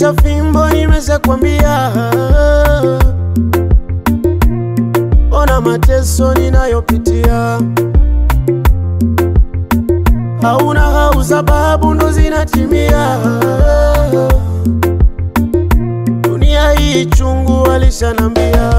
Nyosha fimbo nimesha kwambia, ona mateso ninayopitia. Hauna hau sababu ndo zinatimia. Dunia hii chungu alishanambia.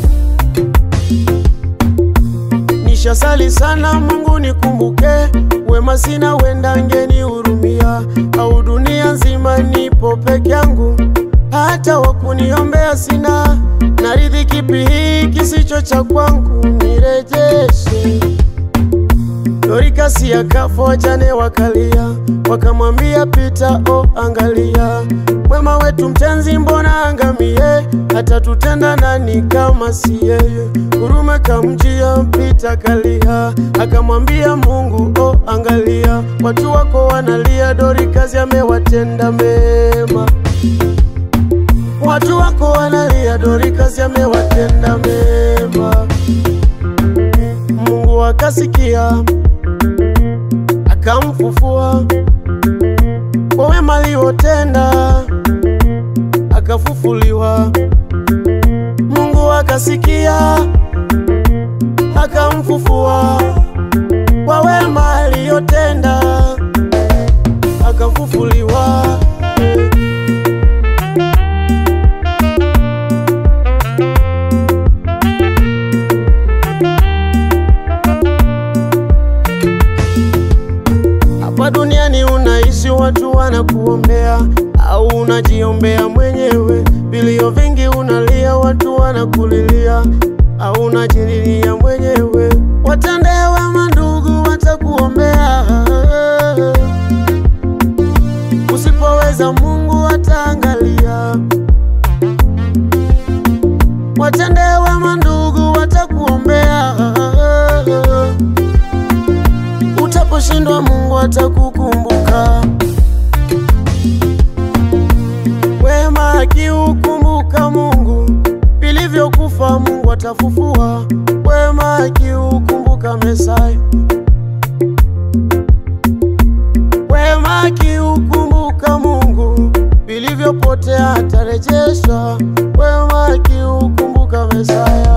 Nishasali sana Mungu nikumbuke, wema sina wenda ngeni hurumia. Au dunia nzima nipo peke yangu, hata wakuniombea sina. Naridhi kipi hii kisicho cha kwangu, nirejeshe. Dorikasi akafo jane wakalia, wakamwambia pita angalia. Mwema wetu mtenzi mbona angamie, hata tutenda nani kama si yeye. Huruma kamjia pita kalia, akamwambia Mungu angalia. Watu wako wanalia, Dorikasi amewatenda mema. Watu wako wanalia, Dorikasi amewatenda mema. Mungu akasikia, akamfufua kwa wema aliotenda, akafufuliwa. Mungu akasikia, akamfufua kwa wema aliotenda, akafufuliwa. Hapa duniani unaishi watu wanakuombea, au unajiombea mwenyewe? Vilio vingi unalia, watu wanakulilia, au unajililia mwenyewe? Watende wema ndugu, watakuombea. Usipoweza Mungu ataangalia. Watende wema ndugu, watakuombea. Utaposhindwa Mungu atakukumbuka. Wema akiukumbuka Mungu, vilivyokufa Mungu atafufua. Wema akiukumbuka Mesaya, wema akiukumbuka Mungu, vilivyopotea atarejesha. Wema akiukumbuka Mesaya.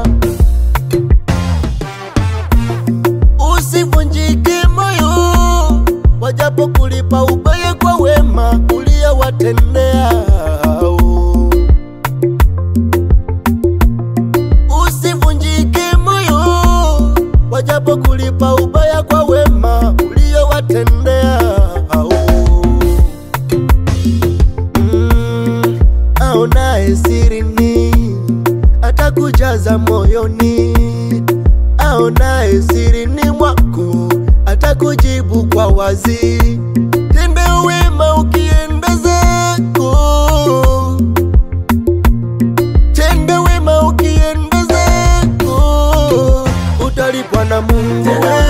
Usivunjike moyo, wajapo kulipa ubaya kwa wema uliowatendea. Usivunjike moyo, wajapo kulipa ubaya kwa wema uliowatendea. Aonaye sirini atakujaza moyoni. Aonaye sirini mwako atakujibu kwa wazi. Tenda wema ukienda zako, tenda wema ukienda zako, utalipwa na Mungu.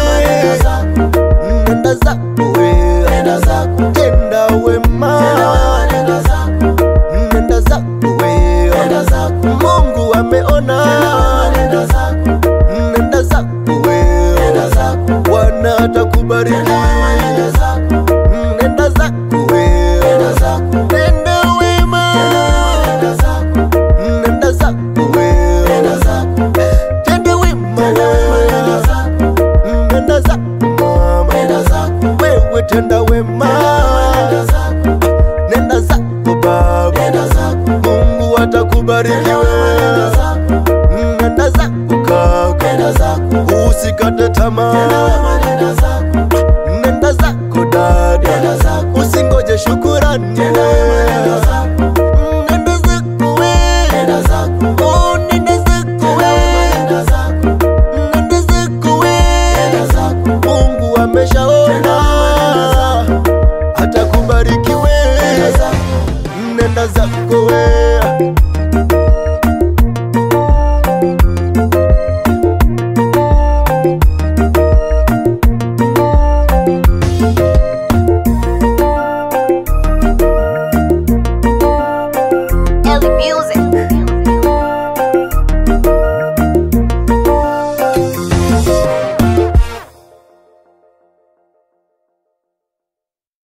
Nenda zako wewe, nenda zako, tenda wema, nenda zako, nenda zako wewe, nenda zako, Mungu ameona. Nenda zako, nenda zako wewe, nenda zako, Bwana atakubariki. Nenda zako, nenda zako wewe, nenda zako, tenda wema, nenda zako, nenda zako wewe, nenda zako, tenda wema, nenda zako, nenda zako mama, nenda zako wewe, tenda wema, nenda zako, nenda zako baba, nenda zako, Mungu atakubariki wewe. Nenda zako, nenda zako kaka, nenda zako, usikate tamaa. Nenda zako, nenda zako dada, nenda zako, usingoje shukrani. Nenda zako, nenda zako wewe, nenda zako, nenda zako wewe, nenda zako, nenda zako wewe, nenda zako, Mungu ameshaona atakubariki wewe. Nenda zako, nenda zako wewe. Ellie Music.